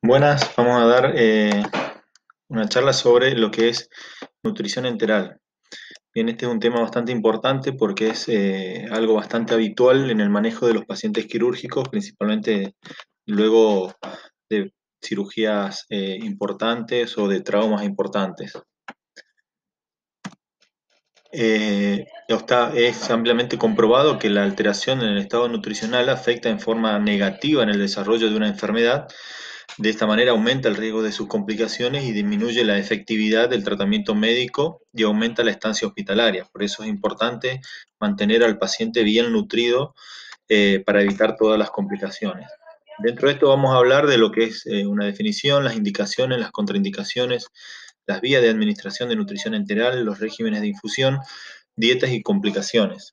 Buenas, vamos a dar una charla sobre lo que es nutrición enteral. Bien, este es un tema bastante importante porque es algo bastante habitual en el manejo de los pacientes quirúrgicos, principalmente luego de cirugías importantes o de traumas importantes. Es ampliamente comprobado que la alteración en el estado nutricional afecta en forma negativa en el desarrollo de una enfermedad. De esta manera aumenta el riesgo de sus complicaciones y disminuye la efectividad del tratamiento médico y aumenta la estancia hospitalaria. Por eso es importante mantener al paciente bien nutrido para evitar todas las complicaciones. Dentro de esto vamos a hablar de lo que es una definición, las indicaciones, las contraindicaciones, las vías de administración de nutrición enteral, los regímenes de infusión, dietas y complicaciones.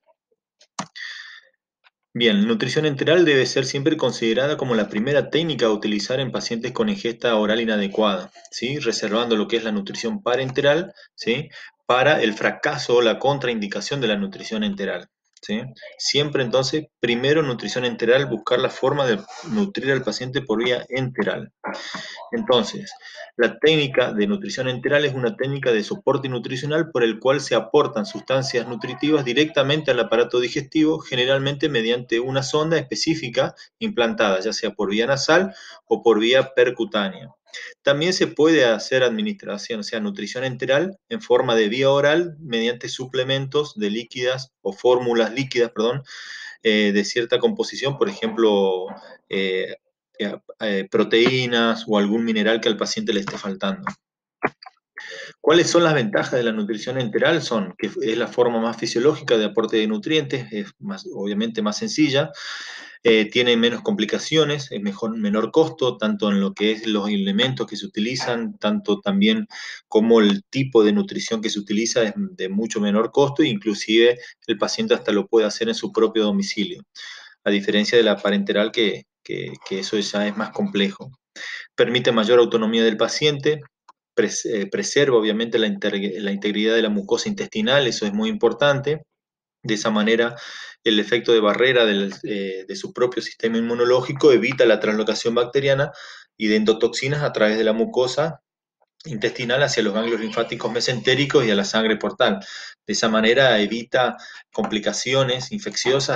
Bien, nutrición enteral debe ser siempre considerada como la primera técnica a utilizar en pacientes con ingesta oral inadecuada, ¿sí? Reservando lo que es la nutrición parenteral, ¿sí? Para el fracaso o la contraindicación de la nutrición enteral, ¿sí? Siempre entonces, primero nutrición enteral, buscar la forma de nutrir al paciente por vía enteral. Entonces, la técnica de nutrición enteral es una técnica de soporte nutricional por el cual se aportan sustancias nutritivas directamente al aparato digestivo, generalmente mediante una sonda específica implantada, ya sea por vía nasal o por vía percutánea. También se puede hacer administración, o sea, nutrición enteral en forma de vía oral mediante suplementos de líquidas o fórmulas líquidas, perdón, de cierta composición, por ejemplo, eh, proteínas o algún mineral que al paciente le esté faltando. ¿Cuáles son las ventajas de la nutrición enteral? Son que es la forma más fisiológica de aporte de nutrientes, es más, obviamente más sencilla, tiene menos complicaciones, es menor costo, tanto en lo que es los elementos que se utilizan, tanto también como el tipo de nutrición que se utiliza es de mucho menor costo, e inclusive el paciente hasta lo puede hacer en su propio domicilio, a diferencia de la parenteral que eso ya es más complejo. Permite mayor autonomía del paciente, preserva obviamente la integridad de la mucosa intestinal, eso es muy importante. De esa manera, el efecto de barrera de su propio sistema inmunológico evita la translocación bacteriana y de endotoxinas a través de la mucosa intestinal hacia los ganglios linfáticos mesentéricos y a la sangre portal. De esa manera evita complicaciones infecciosas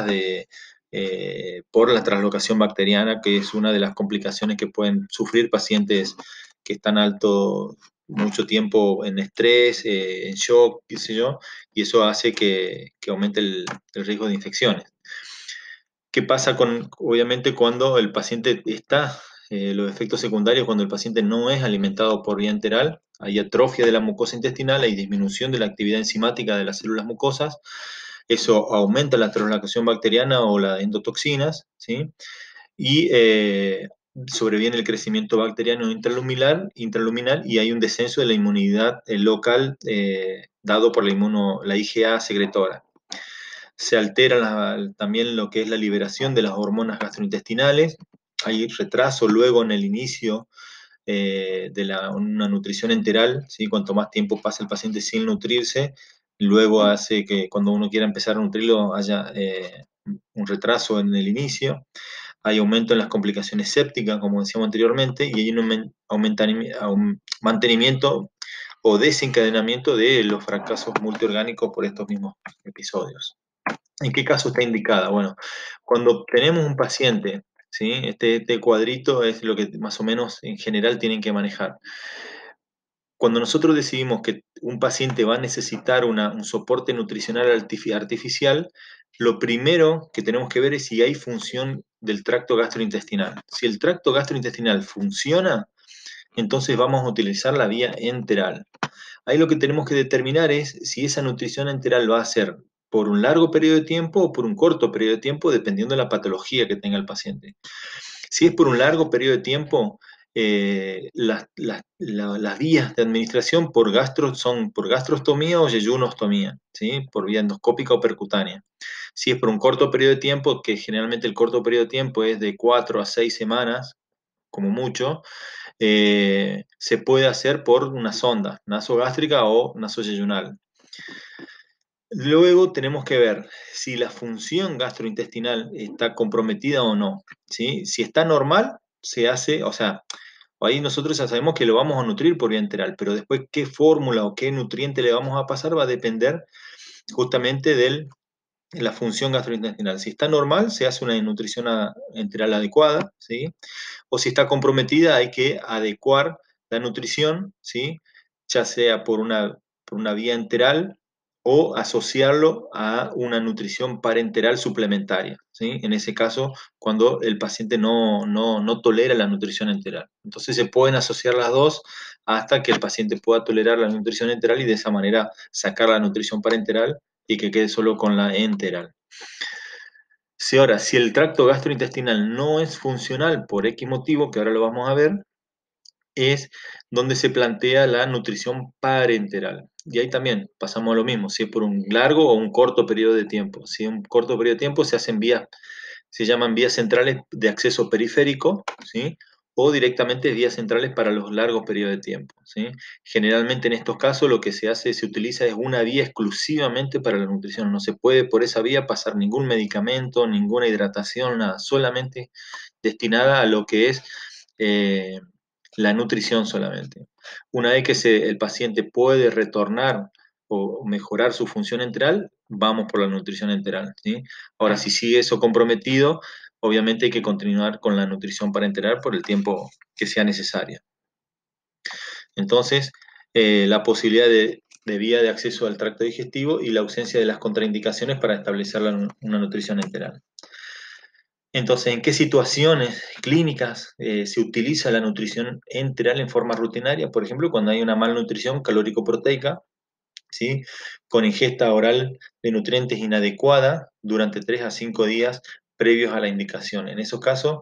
por la translocación bacteriana, que es una de las complicaciones que pueden sufrir pacientes que están mucho tiempo en estrés, en shock, qué sé yo, y eso hace que aumente el riesgo de infecciones. ¿Qué pasa obviamente, cuando el paciente está, los efectos secundarios, cuando el paciente no es alimentado por vía enteral? Hay atrofia de la mucosa intestinal, hay disminución de la actividad enzimática de las células mucosas, eso aumenta la translocación bacteriana o las endotoxinas, ¿sí? Y sobreviene el crecimiento bacteriano intraluminal y hay un descenso de la inmunidad local dado por la IgA secretora. Se altera también lo que es la liberación de las hormonas gastrointestinales, hay retraso luego en el inicio una nutrición enteral, ¿sí? Cuanto más tiempo pasa el paciente sin nutrirse, luego hace que cuando uno quiera empezar a nutrirlo haya un retraso en el inicio, hay aumento en las complicaciones sépticas, como decíamos anteriormente, y hay un mantenimiento o desencadenamiento de los fracasos multiorgánicos por estos mismos episodios. ¿En qué caso está indicada? Bueno, cuando tenemos un paciente, ¿sí? Este cuadrito es lo que más o menos en general tienen que manejar. Cuando nosotros decidimos que un paciente va a necesitar un soporte nutricional artificial, lo primero que tenemos que ver es si hay función del tracto gastrointestinal. Si el tracto gastrointestinal funciona, entonces vamos a utilizar la vía enteral. Ahí lo que tenemos que determinar es si esa nutrición enteral va a ser por un largo periodo de tiempo o por un corto periodo de tiempo, dependiendo de la patología que tenga el paciente. Si es por un largo periodo de tiempo, las vías de administración son por gastrostomía o yeyunostomía, ¿sí? Por vía endoscópica o percutánea. Si es por un corto periodo de tiempo, que generalmente el corto periodo de tiempo es de 4 a 6 semanas, como mucho, se puede hacer por una sonda nasogástrica o nasoyeyunal. Luego tenemos que ver si la función gastrointestinal está comprometida o no, ¿sí? Si está normal, se hace, o sea, Ahí nosotros ya sabemos que lo vamos a nutrir por vía enteral, pero después qué fórmula o qué nutriente le vamos a pasar va a depender justamente de la función gastrointestinal. Si está normal, se hace una nutrición enteral adecuada, ¿sí? O si está comprometida, hay que adecuar la nutrición, ¿sí? Ya sea por una vía enteral o asociarlo a una nutrición parenteral suplementaria, ¿sí? En ese caso, cuando el paciente no tolera la nutrición enteral. Entonces se pueden asociar las dos hasta que el paciente pueda tolerar la nutrición enteral y de esa manera sacar la nutrición parenteral y que quede solo con la enteral. Si el tracto gastrointestinal no es funcional por X motivo, que ahora lo vamos a ver, es donde se plantea la nutrición parenteral. Y ahí también pasamos a lo mismo, si es por un largo o un corto periodo de tiempo. Si es un corto periodo de tiempo se hacen vías, se llaman vías centrales de acceso periférico, ¿sí? O directamente vías centrales para los largos periodos de tiempo, ¿sí? Generalmente en estos casos lo que se hace, se utiliza es una vía exclusivamente para la nutrición. No se puede por esa vía pasar ningún medicamento, ninguna hidratación, nada, solamente destinada a lo que es eh, la nutrición solamente. Una vez que el paciente puede retornar o mejorar su función enteral, vamos por la nutrición enteral, ¿sí? Ahora, si sigue eso comprometido, obviamente hay que continuar con la nutrición parenteral por el tiempo que sea necesario. Entonces, la posibilidad de vía de acceso al tracto digestivo y la ausencia de las contraindicaciones para establecer una nutrición enteral. Entonces, ¿en qué situaciones clínicas se utiliza la nutrición enteral en forma rutinaria? Por ejemplo, cuando hay una malnutrición calórico-proteica, ¿sí? Con ingesta oral de nutrientes inadecuada durante 3 a 5 días previos a la indicación. En esos casos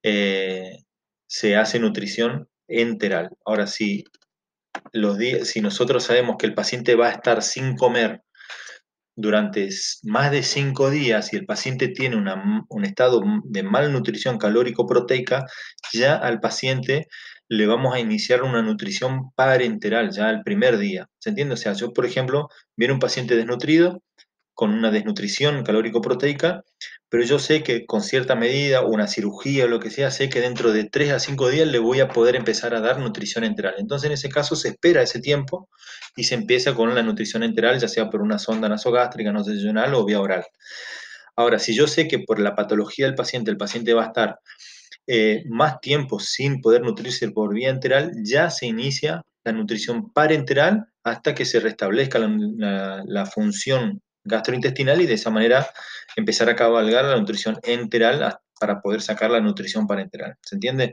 se hace nutrición enteral. Ahora, si nosotros sabemos que el paciente va a estar sin comer durante más de 5 días y el paciente tiene un estado de malnutrición calórico-proteica, ya al paciente le vamos a iniciar una nutrición parenteral ya el primer día. ¿Se entiende? O sea, yo, por ejemplo, viene un paciente desnutrido con una desnutrición calórico-proteica, pero yo sé que con cierta medida, una cirugía o lo que sea, sé que dentro de 3 a 5 días le voy a poder empezar a dar nutrición enteral. Entonces, en ese caso, se espera ese tiempo y se empieza con la nutrición enteral, ya sea por una sonda nasogástrica, nasodental o vía oral. Ahora, si yo sé que por la patología del paciente, el paciente va a estar más tiempo sin poder nutrirse por vía enteral, ya se inicia la nutrición parenteral hasta que se restablezca la función gastrointestinal y de esa manera empezar a cabalgar la nutrición enteral para poder sacar la nutrición parenteral. ¿Se entiende?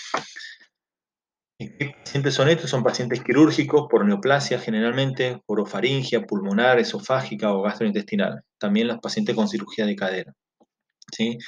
¿Qué pacientes son estos? Son pacientes quirúrgicos por neoplasia generalmente, orofaringia, pulmonar, esofágica o gastrointestinal. También los pacientes con cirugía de cadera, ¿sí?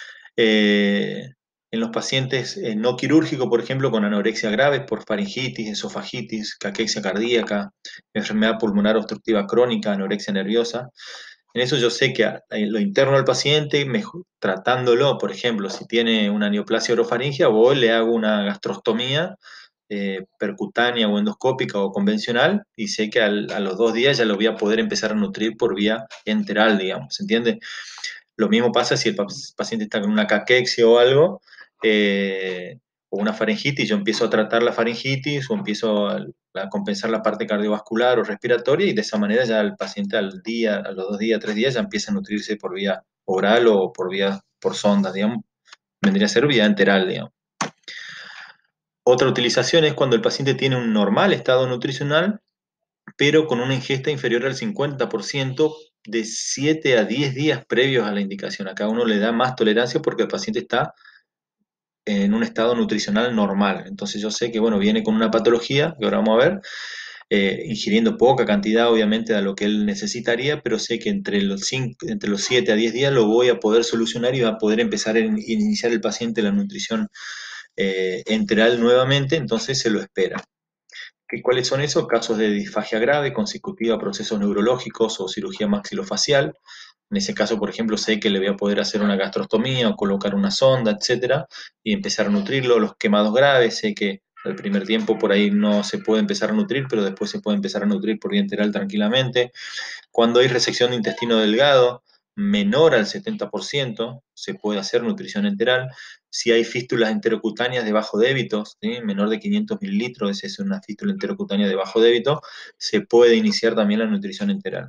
En los pacientes no quirúrgicos, por ejemplo, con anorexia grave por faringitis, esofagitis, caquexia cardíaca, enfermedad pulmonar obstructiva crónica, anorexia nerviosa. En eso yo sé que lo interno al paciente, tratándolo, por ejemplo, si tiene una neoplasia orofaringia, voy, le hago una gastrostomía percutánea o endoscópica o convencional y sé que a los 2 días ya lo voy a poder empezar a nutrir por vía enteral, digamos, ¿se entiende? Lo mismo pasa si el paciente está con una caquexia o algo, o una faringitis, yo empiezo a tratar la faringitis o empiezo a compensar la parte cardiovascular o respiratoria y de esa manera ya el paciente al día, a los 2 días, 3 días ya empieza a nutrirse por vía oral o por sonda, digamos, vendría a ser vía enteral, digamos. Otra utilización es cuando el paciente tiene un normal estado nutricional, pero con una ingesta inferior al 50% de 7 a 10 días previos a la indicación. Acá uno le da más tolerancia porque el paciente está en un estado nutricional normal. Entonces yo sé que, bueno, viene con una patología, que ahora vamos a ver, ingiriendo poca cantidad, obviamente, de lo que él necesitaría, pero sé que entre los 7 a 10 días lo voy a poder solucionar y va a poder empezar a iniciar el paciente la nutrición enteral nuevamente, entonces se lo espera. ¿Cuáles son esos? Casos de disfagia grave consecutiva a procesos neurológicos o cirugía maxilofacial. En ese caso, por ejemplo, sé que le voy a poder hacer una gastrostomía o colocar una sonda, etcétera, y empezar a nutrirlo. Los quemados graves, sé que al primer tiempo por ahí no se puede empezar a nutrir, pero después se puede empezar a nutrir por vía enteral tranquilamente. Cuando hay resección de intestino delgado, menor al 70%, se puede hacer nutrición enteral. Si hay fístulas enterocutáneas de bajo débito, ¿sí? Menor de 500 mililitros, esa es una fístula enterocutánea de bajo débito, se puede iniciar también la nutrición enteral.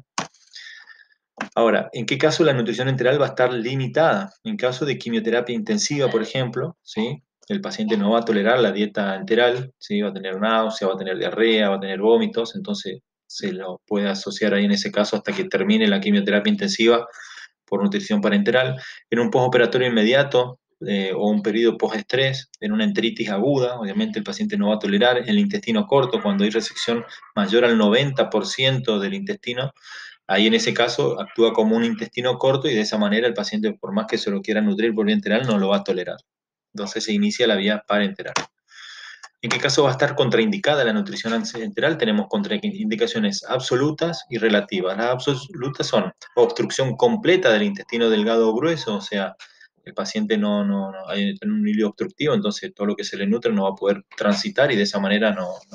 Ahora, ¿en qué caso la nutrición enteral va a estar limitada? En caso de quimioterapia intensiva, por ejemplo, ¿sí? El paciente no va a tolerar la dieta enteral, ¿sí? Va a tener náusea, va a tener diarrea, va a tener vómitos, entonces se lo puede asociar ahí en ese caso hasta que termine la quimioterapia intensiva por nutrición parenteral. En un postoperatorio inmediato o un periodo postestrés, en una enteritis aguda, obviamente el paciente no va a tolerar. El intestino corto, cuando hay resección mayor al 90% del intestino, ahí en ese caso actúa como un intestino corto y de esa manera el paciente, por más que se lo quiera nutrir por vía enteral, no lo va a tolerar. Entonces se inicia la vía parenteral. ¿En qué caso va a estar contraindicada la nutrición enteral? Tenemos contraindicaciones absolutas y relativas. Las absolutas son obstrucción completa del intestino delgado o grueso, o sea, el paciente no hay un hilo obstructivo, entonces todo lo que se le nutre no va a poder transitar y de esa manera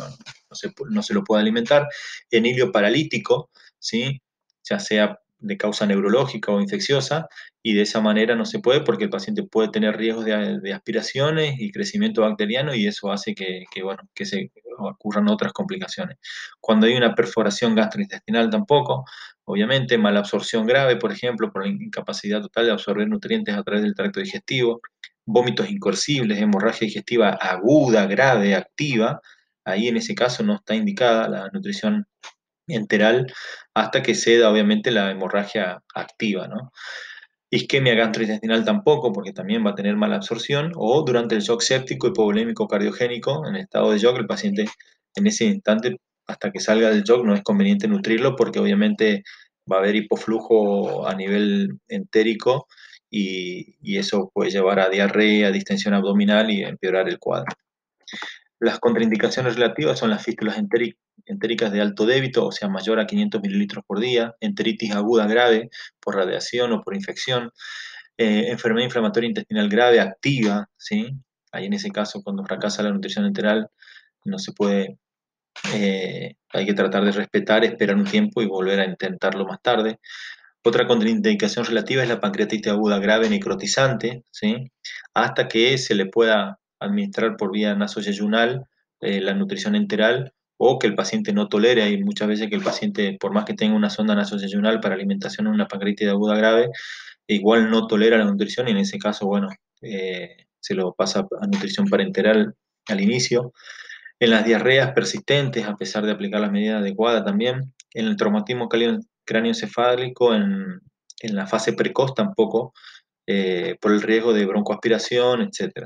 no se lo puede alimentar. En hilo paralítico, ¿sí? Ya sea de causa neurológica o infecciosa, y de esa manera no se puede porque el paciente puede tener riesgos de aspiraciones y crecimiento bacteriano y eso hace que se ocurran otras complicaciones. Cuando hay una perforación gastrointestinal tampoco, obviamente, mala absorción grave, por ejemplo, por la incapacidad total de absorber nutrientes a través del tracto digestivo, vómitos incoercibles, hemorragia digestiva aguda, grave, activa, ahí en ese caso no está indicada la nutrición enteral hasta que ceda obviamente la hemorragia activa, ¿no? Isquemia gastrointestinal tampoco, porque también va a tener mala absorción, o durante el shock séptico hipovolémico cardiogénico, en estado de shock, el paciente en ese instante, hasta que salga del shock, no es conveniente nutrirlo, porque obviamente va a haber hipoflujo a nivel entérico y eso puede llevar a diarrea, distensión abdominal y empeorar el cuadro. Las contraindicaciones relativas son las fístulas entéricas de alto débito, o sea, mayor a 500 mililitros por día, enteritis aguda grave por radiación o por infección, enfermedad inflamatoria intestinal grave activa, ¿sí? Ahí en ese caso, cuando fracasa la nutrición enteral, no se puede, hay que tratar de respetar, esperar un tiempo y volver a intentarlo más tarde. Otra contraindicación relativa es la pancreatitis aguda grave necrotizante, ¿sí? Hasta que se le pueda administrar por vía nasoyeyunal la nutrición enteral o que el paciente no tolere. Hay muchas veces que el paciente, por más que tenga una sonda nasoyeyunal para alimentación en una pancreatitis aguda grave, igual no tolera la nutrición y en ese caso, bueno, se lo pasa a nutrición parenteral al inicio. En las diarreas persistentes, a pesar de aplicar las medidas adecuadas también. En el traumatismo cráneoencefálico, en la fase precoz tampoco, por el riesgo de broncoaspiración, etc.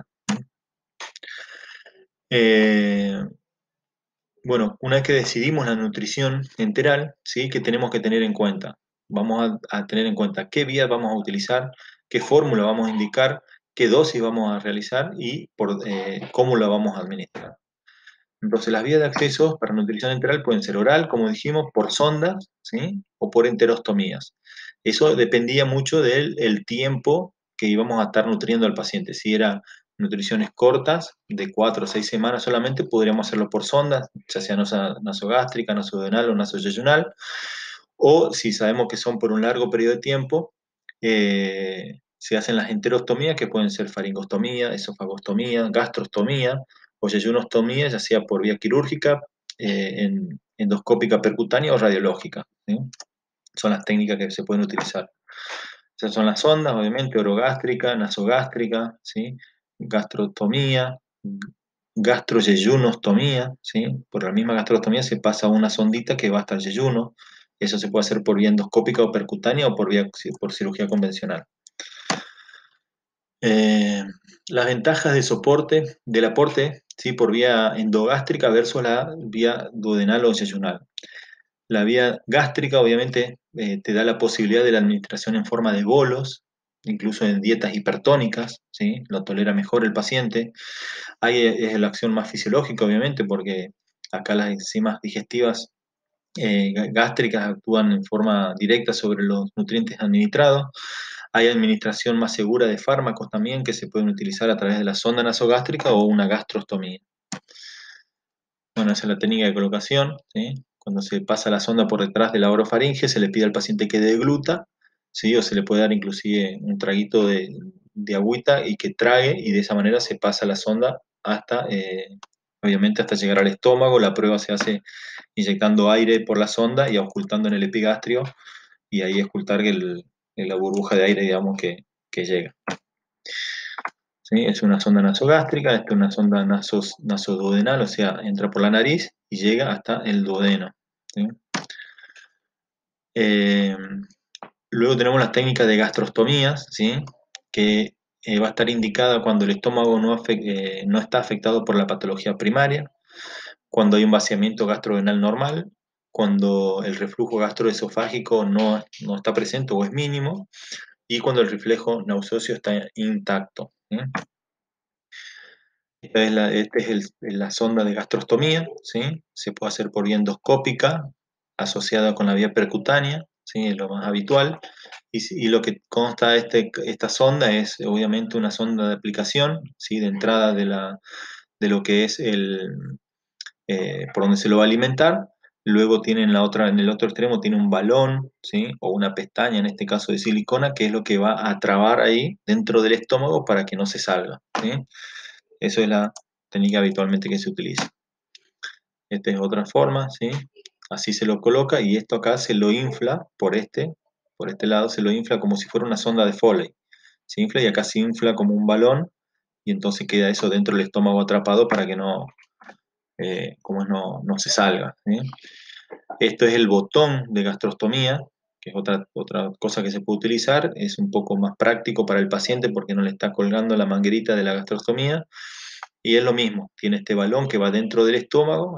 Bueno, una vez que decidimos la nutrición enteral, ¿sí? ¿Qué tenemos que tener en cuenta? Vamos a tener en cuenta qué vías vamos a utilizar, qué fórmula vamos a indicar, qué dosis vamos a realizar y cómo la vamos a administrar. Entonces, las vías de acceso para nutrición enteral pueden ser oral, como dijimos, por sondas, ¿sí? O por enterostomías. Eso dependía mucho del el tiempo que íbamos a estar nutriendo al paciente. Si era nutriciones cortas, de 4 o 6 semanas solamente, podríamos hacerlo por sondas, ya sea nasogástrica, nasodenal o nasoyeyunal. O si sabemos que son por un largo periodo de tiempo, se hacen las enterostomías, que pueden ser faringostomía, esofagostomía, gastrostomía, o yeyunostomía, ya sea por vía quirúrgica, endoscópica percutánea o radiológica, ¿sí? Son las técnicas que se pueden utilizar. Esas son las sondas, obviamente, orogástrica, nasogástrica, ¿sí? Gastrostomía, gastroyeyunostomía, ¿sí? Por la misma gastrostomía se pasa una sondita que va hasta el yeyuno. Eso se puede hacer por vía endoscópica o percutánea o por cirugía convencional. Eh, las ventajas de soporte, del aporte, ¿sí? Por vía endogástrica versus la vía duodenal o yeyunal. La vía gástrica obviamente te da la posibilidad de la administración en forma de bolos, incluso en dietas hipertónicas, ¿sí? Lo tolera mejor el paciente. Ahí es la acción más fisiológica, obviamente, porque acá las enzimas digestivas gástricas actúan en forma directa sobre los nutrientes administrados. Hay administración más segura de fármacos también que se pueden utilizar a través de la sonda nasogástrica o una gastrostomía. Bueno, esa es la técnica de colocación, ¿sí? Cuando se pasa la sonda por detrás de la orofaringe, se le pide al paciente que degluta ¿sí? O se le puede dar inclusive un traguito de agüita y que trague, y de esa manera se pasa la sonda hasta, obviamente, hasta llegar al estómago. La prueba se hace inyectando aire por la sonda y ocultando en el epigastrio, y ahí ocultar la burbuja de aire, digamos, que llega. ¿Sí? Es una sonda nasogástrica, esta es una sonda nasoduodenal, o sea, entra por la nariz y llega hasta el duodeno. ¿Sí? Eh, Luego tenemos las técnicas de gastrostomías, ¿sí? Que va a estar indicada cuando el estómago no está afectado por la patología primaria, cuando hay un vaciamiento gastrodenal normal, cuando el reflujo gastroesofágico no está presente o es mínimo, y cuando el reflejo nauseoso está intacto. ¿Sí? Esta es la sonda de gastrostomía, ¿sí? Se puede hacer por vía endoscópica, asociada con la vía percutánea, ¿sí? Es lo más habitual. Y lo que consta de esta sonda es obviamente una sonda de aplicación, ¿sí? De entrada de lo que es por donde se lo va a alimentar. Luego tiene en el otro extremo tiene un balón, ¿sí? O una pestaña, en este caso de silicona, que es lo que va a trabar ahí dentro del estómago para que no se salga, ¿sí? Eso es la técnica habitualmente que se utiliza. Esta es otra forma, ¿sí? Así se lo coloca, y esto acá se lo infla por este lado se lo infla como si fuera una sonda de Foley. Se infla y acá se infla como un balón, y entonces queda eso dentro del estómago atrapado para que no se salga, ¿sí? Esto es el botón de gastrostomía, que es otra cosa que se puede utilizar. Es un poco más práctico para el paciente porque no le está colgando la manguerita de la gastrostomía. Y es lo mismo, tiene este balón que va dentro del estómago,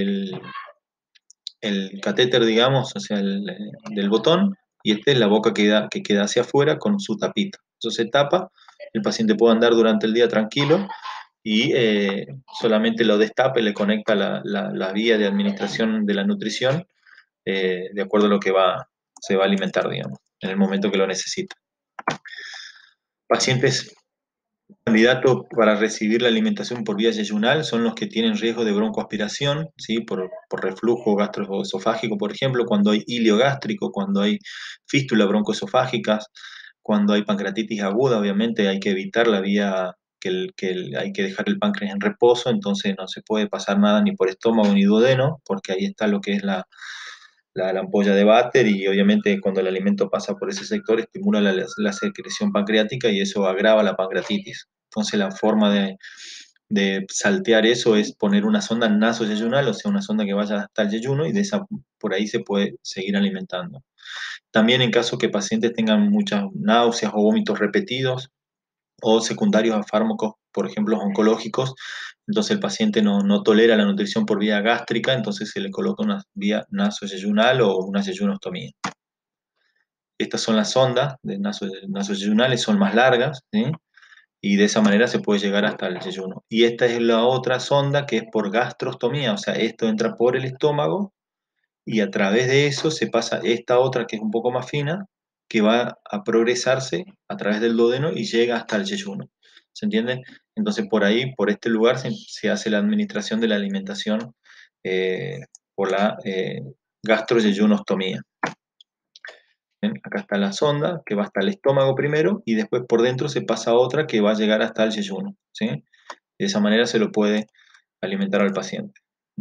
el catéter, digamos, o sea, del botón, y esta es la boca que queda hacia afuera con su tapita. Eso se tapa, el paciente puede andar durante el día tranquilo, y solamente lo destapa y le conecta la vía de administración de la nutrición, de acuerdo a lo que se va a alimentar, digamos, en el momento que lo necesita. Pacientes candidatos para recibir la alimentación por vía yeyunal son los que tienen riesgo de broncoaspiración, ¿sí? Por reflujo gastroesofágico, por ejemplo, cuando hay ilio gástrico, cuando hay fístula broncoesofágicas, cuando hay pancreatitis aguda. Obviamente hay que evitar la vía, hay que dejar el páncreas en reposo, entonces no se puede pasar nada ni por estómago ni duodeno, porque ahí está lo que es la ampolla de Vater, y obviamente cuando el alimento pasa por ese sector estimula la secreción pancreática y eso agrava la pancreatitis. Entonces la forma de saltear eso es poner una sonda nasoyeyunal, o sea, una sonda que vaya hasta el yeyuno, y por ahí se puede seguir alimentando. También en caso que pacientes tengan muchas náuseas o vómitos repetidos, o secundarios a fármacos, por ejemplo, oncológicos, entonces el paciente no tolera la nutrición por vía gástrica, entonces se le coloca una vía nasoyeyunal o una yeyunostomía. Estas son las sondas de nasoyeyunales, son más largas, ¿sí? Y de esa manera se puede llegar hasta el yeyuno. Y esta es la otra sonda que es por gastrostomía, o sea, esto entra por el estómago y a través de eso se pasa esta otra que es un poco más fina, que va a progresarse a través del duodeno y llega hasta el yeyuno. ¿Se entiende? Entonces por ahí, por este lugar, se hace la administración de la alimentación eh, por la gastroyeyunostomía. ¿Ven? Acá está la sonda que va hasta el estómago primero, y después por dentro se pasa otra que va a llegar hasta el yeyuno, ¿sí? De esa manera se lo puede alimentar al paciente.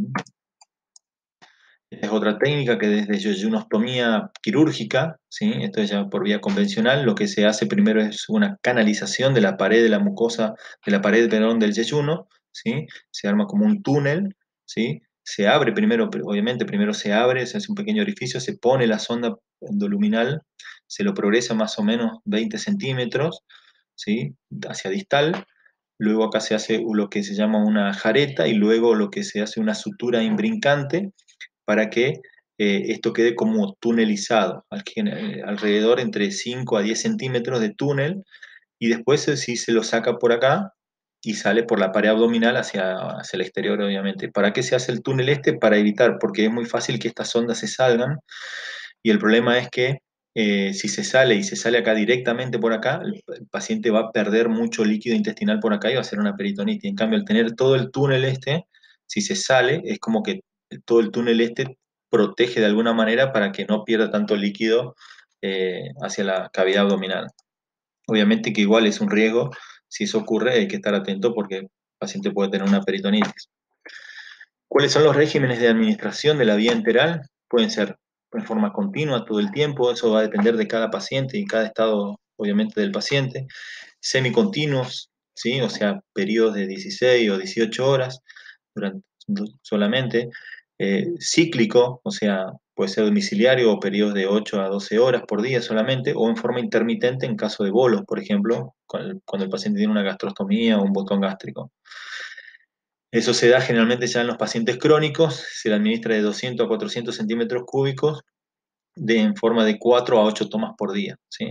Es otra técnica que desde yeyunostomía quirúrgica, ¿sí? Esto es ya por vía convencional, lo que se hace primero es una canalización de la pared de la mucosa, de la pared, perdón, del yeyuno, ¿sí? Se arma como un túnel, ¿sí? Se abre primero, obviamente primero se abre, se hace un pequeño orificio, se pone la sonda endoluminal, se lo progresa más o menos 20 centímetros, ¿sí? Hacia distal. Luego acá se hace lo que se llama una jareta, y luego lo que se hace una sutura imbrincante para que esto quede como tunelizado, alrededor entre 5 a 10 centímetros de túnel, y después sí se lo saca por acá y sale por la pared abdominal hacia el exterior, obviamente. ¿Para qué se hace el túnel este? Para evitar, porque es muy fácil que estas ondas se salgan, y el problema es que si se sale y se sale acá directamente por acá, el paciente va a perder mucho líquido intestinal por acá y va a hacer una peritonitis. En cambio, al tener todo el túnel este, si se sale, es como que todo el túnel este protege de alguna manera para que no pierda tanto líquido hacia la cavidad abdominal. Obviamente que igual es un riesgo, si eso ocurre hay que estar atento porque el paciente puede tener una peritonitis. ¿Cuáles son los regímenes de administración de la vía enteral? Pueden ser en forma continua todo el tiempo, eso va a depender de cada paciente y cada estado, obviamente, del paciente. Semicontinuos, ¿sí? O sea, periodos de 16 o 18 horas solamente. Cíclico, o sea, puede ser domiciliario o periodos de 8 a 12 horas por día solamente, o en forma intermitente en caso de bolos, por ejemplo, cuando el paciente tiene una gastrostomía o un botón gástrico. Eso se da generalmente ya en los pacientes crónicos, se le administra de 200 a 400 centímetros cúbicos en forma de 4 a 8 tomas por día, ¿sí?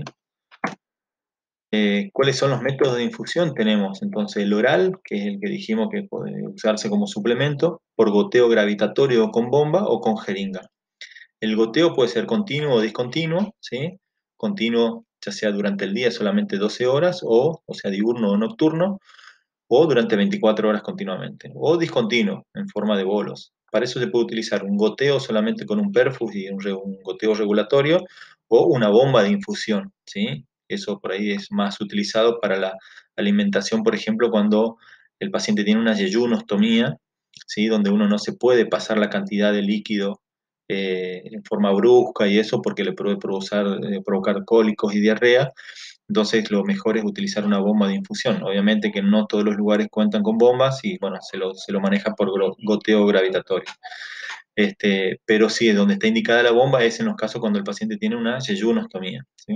¿Cuáles son los métodos de infusión? Tenemos entonces el oral, que es el que dijimos que puede usarse como suplemento, por goteo gravitatorio con bomba o con jeringa. El goteo puede ser continuo o discontinuo, ¿sí? Continuo ya sea durante el día solamente 12 horas, o sea, diurno o nocturno, o durante 24 horas continuamente, o discontinuo, en forma de bolos. Para eso se puede utilizar un goteo solamente con un perfus y un goteo regulatorio, o una bomba de infusión, ¿sí? Eso por ahí es más utilizado para la alimentación, por ejemplo, cuando el paciente tiene una yeyunostomía, ¿sí? Donde uno no se puede pasar la cantidad de líquido en forma brusca y eso porque le puede provocar cólicos y diarrea. Entonces, lo mejor es utilizar una bomba de infusión. Obviamente que no todos los lugares cuentan con bombas y, bueno, se lo maneja por goteo gravitatorio. Pero sí, donde está indicada la bomba es en los casos cuando el paciente tiene una yeyunostomía, ¿sí?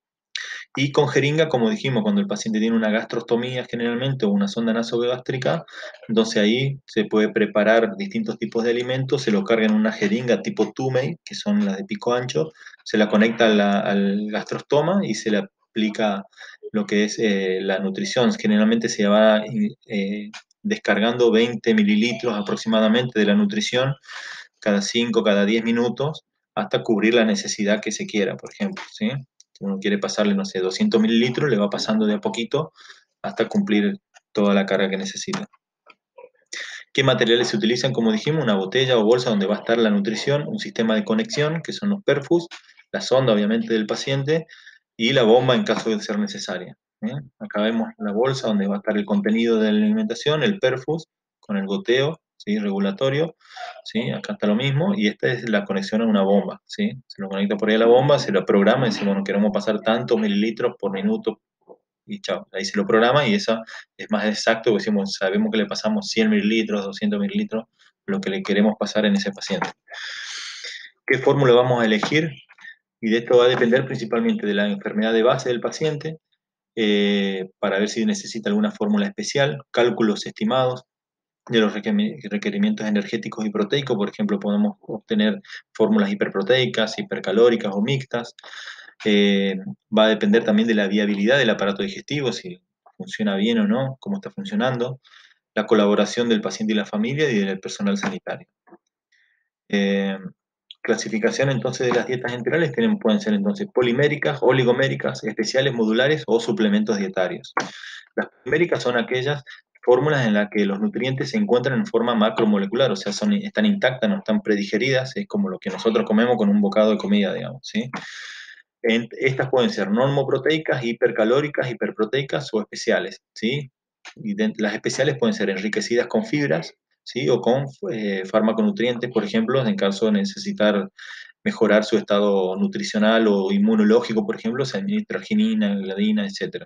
Y con jeringa, como dijimos, cuando el paciente tiene una gastrostomía generalmente o una sonda nasogástrica, entonces ahí se puede preparar distintos tipos de alimentos, se lo carga en una jeringa tipo Tumey, que son las de pico ancho, se la conecta al gastrostoma y se le aplica lo que es la nutrición. Generalmente se va descargando 20 mililitros aproximadamente de la nutrición cada 5, cada 10 minutos, hasta cubrir la necesidad que se quiera, por ejemplo, ¿sí? Si uno quiere pasarle, no sé, 200 mililitros, le va pasando de a poquito hasta cumplir toda la carga que necesita. ¿Qué materiales se utilizan? Como dijimos, una botella o bolsa donde va a estar la nutrición, un sistema de conexión, que son los perfus, la sonda, obviamente, del paciente, y la bomba en caso de ser necesaria. Acá vemos la bolsa donde va a estar el contenido de la alimentación, el perfus, con el goteo, ¿sí? Regulatorio, ¿sí? Acá está lo mismo, y esta es la conexión a una bomba, ¿sí? Se lo conecta por ahí a la bomba, se lo programa y dice, bueno, queremos pasar tantos mililitros por minuto, y chao, ahí se lo programa y eso es más exacto, porque decimos, sabemos que le pasamos 100 mililitros, 200 mililitros, lo que le queremos pasar en ese paciente. ¿Qué fórmula vamos a elegir? Y de esto va a depender principalmente de la enfermedad de base del paciente, para ver si necesita alguna fórmula especial, cálculos estimados de los requerimientos energéticos y proteicos. Por ejemplo, podemos obtener fórmulas hiperproteicas, hipercalóricas o mixtas. Va a depender también de la viabilidad del aparato digestivo, si funciona bien o no, cómo está funcionando, la colaboración del paciente y la familia y del personal sanitario. Eh, Clasificación entonces de las dietas enterales pueden ser entonces poliméricas, oligoméricas, especiales, modulares o suplementos dietarios. Las poliméricas son aquellas fórmulas en las que los nutrientes se encuentran en forma macromolecular, o sea, están intactas, no están predigeridas, es como lo que nosotros comemos con un bocado de comida, digamos, ¿sí? Estas pueden ser normoproteicas, hipercalóricas, hiperproteicas o especiales, ¿sí? Las especiales pueden ser enriquecidas con fibras, ¿sí? O con farmaconutrientes, por ejemplo, en caso de necesitar mejorar su estado nutricional o inmunológico, por ejemplo, se administra arginina, gliadina, etc.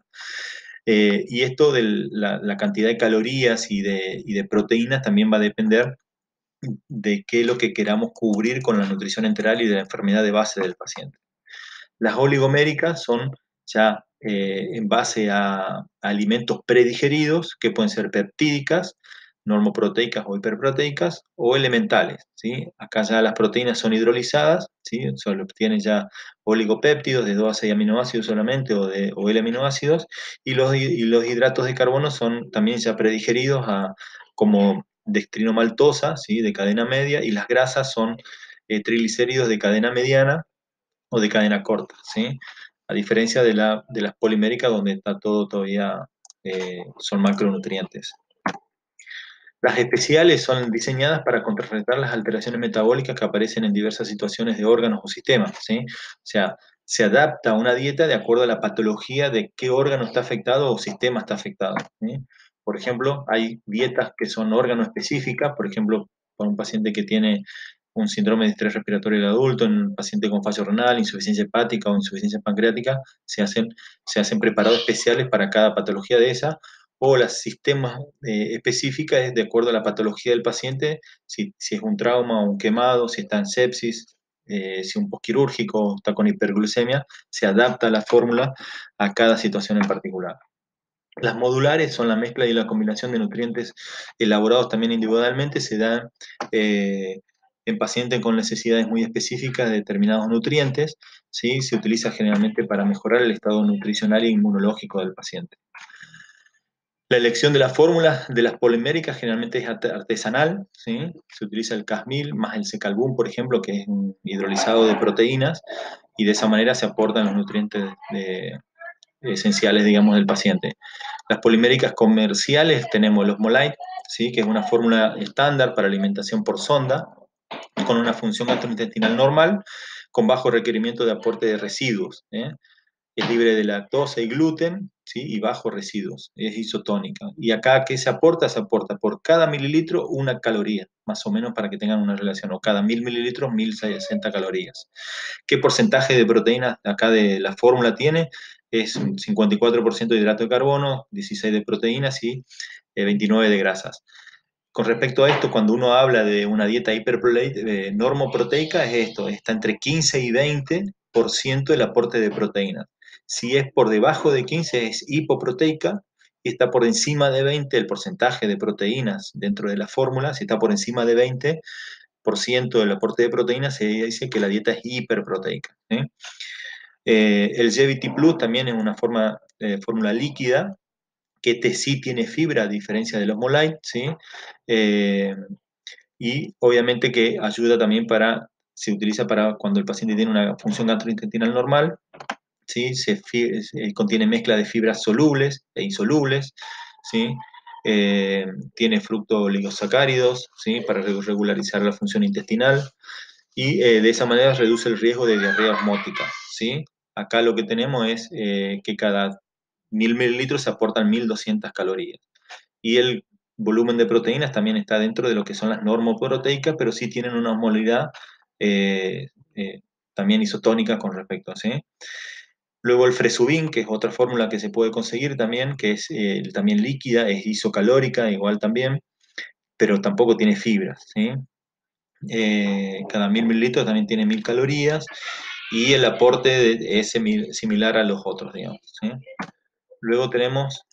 Y esto de la cantidad de calorías y de proteínas también va a depender de qué es lo que queramos cubrir con la nutrición enteral y de la enfermedad de base del paciente. Las oligoméricas son ya en base a alimentos predigeridos, que pueden ser peptídicas, normoproteicas o hiperproteicas, o elementales, ¿sí? Acá ya las proteínas son hidrolizadas, ¿sí? Solo tienen ya oligopéptidos de 2 a 6 aminoácidos solamente, o L-aminoácidos, y los hidratos de carbono son también ya predigeridos como dextrinomaltosa, ¿sí? De cadena media, y las grasas son triglicéridos de cadena mediana o de cadena corta, ¿sí? A diferencia de las poliméricas, donde está todo todavía, son macronutrientes. Las especiales son diseñadas para contrarrestar las alteraciones metabólicas que aparecen en diversas situaciones de órganos o sistemas, ¿sí? O sea, se adapta a una dieta de acuerdo a la patología de qué órgano está afectado o sistema está afectado, ¿sí? Por ejemplo, hay dietas que son órgano específicas, por ejemplo, para un paciente que tiene un síndrome de estrés respiratorio del adulto, en un paciente con fallo renal, insuficiencia hepática o insuficiencia pancreática, se hacen preparados especiales para cada patología de esa, o las sistemas específicas es de acuerdo a la patología del paciente, si es un trauma o un quemado, si está en sepsis, si un postquirúrgico está con hiperglucemia, se adapta la fórmula a cada situación en particular. Las modulares son la mezcla y la combinación de nutrientes elaborados también individualmente, se dan en pacientes con necesidades muy específicas de determinados nutrientes, ¿sí? Se utiliza generalmente para mejorar el estado nutricional e inmunológico del paciente. La elección de la fórmula de las poliméricas generalmente es artesanal, ¿sí? Se utiliza el Cas1000 más el Secalbum, por ejemplo, que es un hidrolizado de proteínas, y de esa manera se aportan los nutrientes esenciales, digamos, del paciente. Las poliméricas comerciales tenemos los Molite, ¿sí? Que es una fórmula estándar para alimentación por sonda, con una función gastrointestinal normal, con bajo requerimiento de aporte de residuos, ¿eh? Es libre de lactosa y gluten, ¿sí? Y bajo residuos, es isotónica. Y acá, ¿qué se aporta? Se aporta por cada mililitro una caloría, más o menos para que tengan una relación, o cada 1000 mililitros, 1060 calorías. ¿Qué porcentaje de proteínas acá de la fórmula tiene? Es un 54% de hidrato de carbono, 16 de proteínas y 29 de grasas. Con respecto a esto, cuando uno habla de una dieta normoproteica, es esto, está entre 15 y 20% el aporte de proteínas. Si es por debajo de 15 es hipoproteica, y está por encima de 20 el porcentaje de proteínas dentro de la fórmula. Si está por encima de 20% del aporte de proteínas, se dice que la dieta es hiperproteica, ¿sí? El GVT Plus también es una fórmula líquida, que sí tiene fibra a diferencia de los Molite, ¿sí? Eh, y obviamente que ayuda también se utiliza para cuando el paciente tiene una función gastrointestinal normal, ¿sí? Contiene mezcla de fibras solubles e insolubles, ¿sí? Tiene fructooligosacáridos, ¿sí? Para regularizar la función intestinal, y de esa manera reduce el riesgo de diarrea osmótica, ¿sí? Acá lo que tenemos es que cada 1000 mililitros se aportan 1200 calorías. Y el volumen de proteínas también está dentro de lo que son las normoproteicas, pero sí tienen una osmolaridad eh, eh, también isotónica con respecto a, ¿sí? Luego el Fresubin, que es otra fórmula que se puede conseguir también, que es también líquida, es isocalórica igual también, pero tampoco tiene fibras, ¿sí? Cada 1000 mililitros también tiene 1000 calorías, y el aporte es similar a los otros, digamos, ¿sí? Luego tenemos,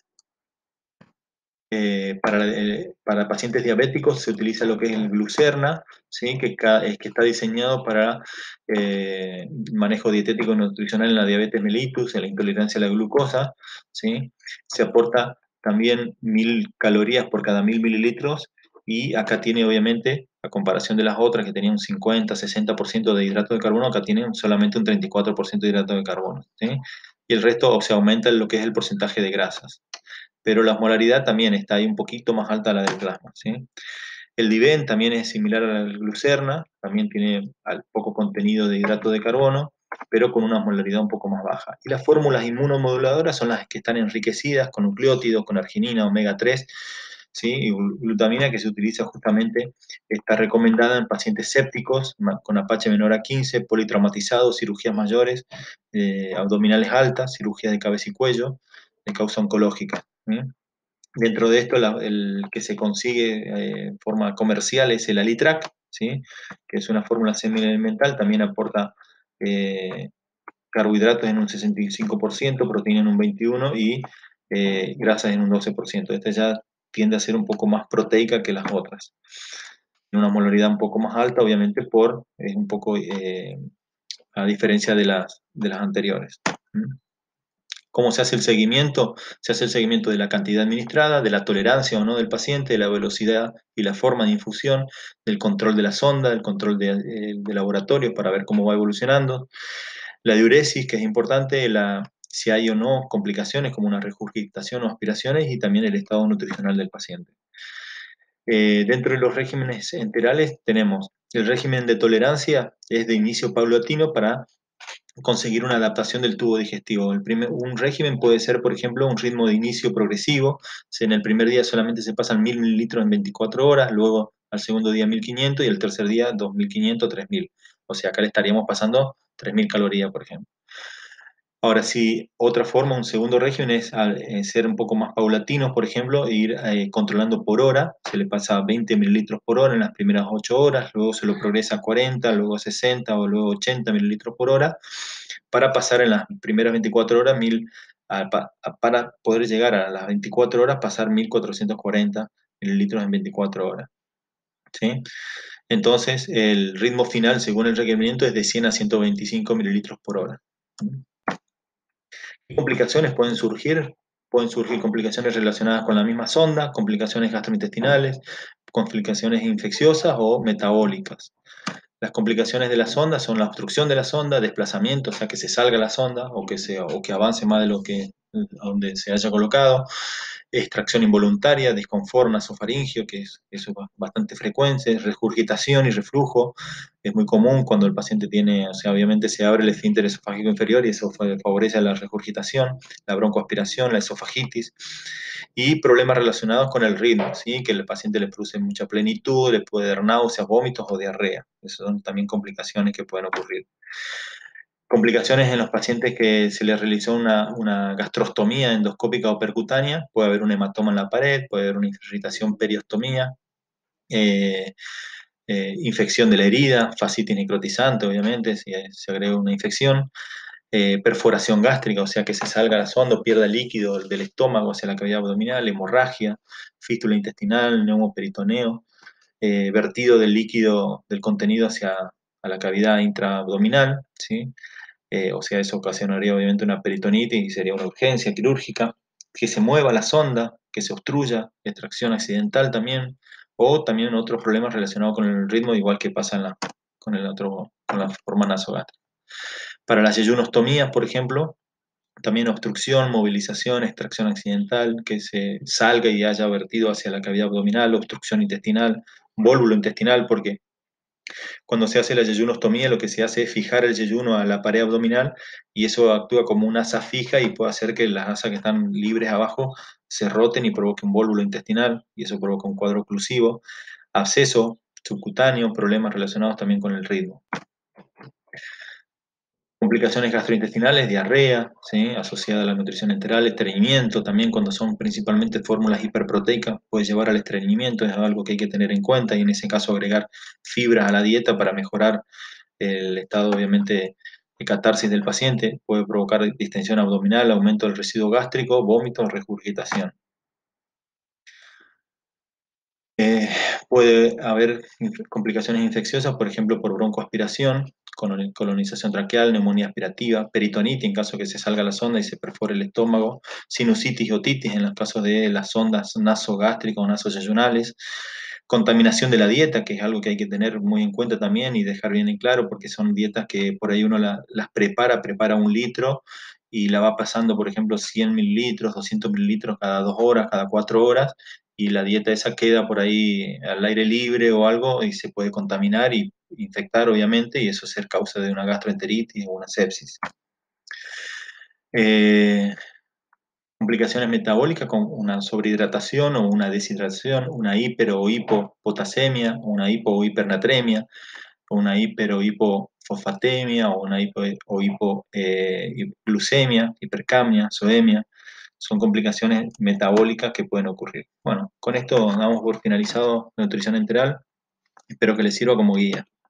para pacientes diabéticos se utiliza lo que es el Glucerna, ¿sí? Que está diseñado para manejo dietético y nutricional en la diabetes mellitus, en la intolerancia a la glucosa, ¿sí? Se aporta también 1000 calorías por cada 1000 mililitros, y acá tiene obviamente, a comparación de las otras que tenían un 50-60% de hidrato de carbono, acá tienen solamente un 34% de hidrato de carbono, ¿sí? Y el resto, o sea, aumenta lo que es el porcentaje de grasas, pero la osmolaridad también está ahí un poquito más alta a la del plasma, ¿sí? El Diven también es similar a la glucerna, también tiene poco contenido de hidrato de carbono, pero con una osmolaridad un poco más baja. Y las fórmulas inmunomoduladoras son las que están enriquecidas con nucleótidos, con arginina, omega 3, ¿sí? Y glutamina, que se utiliza justamente, está recomendada en pacientes sépticos con Apache menor a 15, politraumatizados, cirugías mayores, abdominales altas, cirugías de cabeza y cuello, de causa oncológica, ¿sí? Dentro de esto, el que se consigue en forma comercial es el Alitrac, ¿sí? Que es una fórmula semi-elemental, también aporta eh, carbohidratos en un 65%, proteína en un 21% y grasas en un 12%. Esta ya tiende a ser un poco más proteica que las otras. En una molaridad un poco más alta, obviamente, es un poco a diferencia de las anteriores. ¿Mm? ¿Cómo se hace el seguimiento? Se hace el seguimiento de la cantidad administrada, de la tolerancia o no del paciente, de la velocidad y la forma de infusión, del control de la sonda, del control de laboratorio para ver cómo va evolucionando, la diuresis, que es importante, si hay o no complicaciones como una regurgitación o aspiraciones, y también el estado nutricional del paciente. Dentro de los regímenes enterales tenemos el régimen de tolerancia, es de inicio paulatino para conseguir una adaptación del tubo digestivo. Un régimen puede ser, por ejemplo, un ritmo de inicio progresivo. Si en el primer día solamente se pasan 1000 mililitros en 24 horas, luego al segundo día 1500 y el tercer día 2500, 3000. O sea, acá le estaríamos pasando 3000 calorías, por ejemplo. Ahora, sí, otra forma, un segundo régimen es ser un poco más paulatinos, por ejemplo, e ir controlando por hora. Se le pasa 20 mililitros por hora en las primeras 8 horas, luego se lo progresa a 40, luego a 60 o luego 80 mililitros por hora, para pasar en las primeras 24 horas, para poder llegar a las 24 horas, pasar 1440 mililitros en 24 horas. ¿Sí? Entonces, el ritmo final, según el requerimiento, es de 100 a 125 mililitros por hora. ¿Qué complicaciones pueden surgir? Pueden surgir complicaciones relacionadas con la misma sonda, complicaciones gastrointestinales, complicaciones infecciosas o metabólicas. Las complicaciones de la sonda son la obstrucción de la sonda, desplazamiento, o sea, que se salga la sonda o que avance más de lo que donde se haya colocado, extracción involuntaria, disconfort nasofaringio, que eso es bastante frecuente, regurgitación y reflujo, es muy común cuando el paciente tiene, o sea, obviamente se abre el esfínter esofágico inferior y eso favorece la regurgitación, la broncoaspiración, la esofagitis, y problemas relacionados con el ritmo, ¿sí? Que el paciente le produce mucha plenitud, le puede dar náuseas, vómitos o diarrea. Esas son también complicaciones que pueden ocurrir. Complicaciones en los pacientes que se les realizó una gastrostomía endoscópica o percutánea, puede haber un hematoma en la pared, puede haber una irritación periostomía, eh, infección de la herida, fascitis necrotizante, obviamente, si se agrega una infección, perforación gástrica, o sea que se salga la sonda o pierda líquido del estómago hacia la cavidad abdominal, hemorragia, fístula intestinal, neumoperitoneo, vertido del líquido del contenido hacia a la cavidad intraabdominal, ¿sí? O sea, eso ocasionaría obviamente una peritonitis y sería una urgencia quirúrgica, que se mueva la sonda, que se obstruya, extracción accidental también, o también otros problemas relacionados con el ritmo, igual que pasa con la forma nasogástrica. Para las yeyunostomías, por ejemplo, también obstrucción, movilización, extracción accidental, que se salga y haya vertido hacia la cavidad abdominal, obstrucción intestinal, vólvulo intestinal, porque cuando se hace la yeyunostomía lo que se hace es fijar el yeyuno a la pared abdominal y eso actúa como una asa fija y puede hacer que las asas que están libres abajo se roten y provoque un vólvulo intestinal y eso provoca un cuadro oclusivo, absceso subcutáneo, problemas relacionados también con el ritmo. Complicaciones gastrointestinales, diarrea, ¿sí? Asociada a la nutrición enteral, estreñimiento, también cuando son principalmente fórmulas hiperproteicas, puede llevar al estreñimiento, es algo que hay que tener en cuenta y en ese caso agregar fibras a la dieta para mejorar el estado obviamente de catarsis del paciente, puede provocar distensión abdominal, aumento del residuo gástrico, vómito o regurgitación. Eh, Puede haber complicaciones infecciosas, por ejemplo, por broncoaspiración, colonización traqueal, neumonía aspirativa, peritonitis en caso que se salga la sonda y se perfore el estómago, sinusitis y otitis en los casos de las sondas nasogástricas o nasoyeyunales, contaminación de la dieta, que es algo que hay que tener muy en cuenta también y dejar bien en claro, porque son dietas que por ahí uno las prepara 1 litro y la va pasando, por ejemplo, 100 mililitros, 200 mililitros cada 2 horas, cada 4 horas, y la dieta esa queda por ahí al aire libre o algo y se puede contaminar y infectar, obviamente, y eso ser causa de una gastroenteritis o una sepsis. Eh, Complicaciones metabólicas con una sobrehidratación o una deshidratación, una hiper o hipopotasemia, una hipo o hipernatremia, una hiper o hipofosfatemia o una hipoglucemia, hipercamia, soemia. Son complicaciones metabólicas que pueden ocurrir. Bueno, con esto damos por finalizado nutrición enteral. Espero que les sirva como guía.